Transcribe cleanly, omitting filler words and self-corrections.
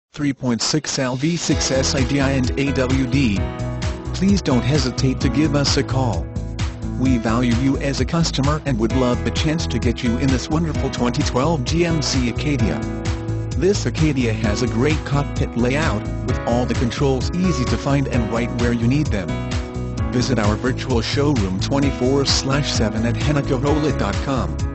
3.6L V6 SIDI and AWD. Please don't hesitate to give us a call. We value you as a customer and would love the chance to get you in this wonderful 2012 GMC Acadia. This Acadia has a great cockpit layout, with all the controls easy to find and right where you need them. Visit our virtual showroom 24/7 at hennachevrolet.com.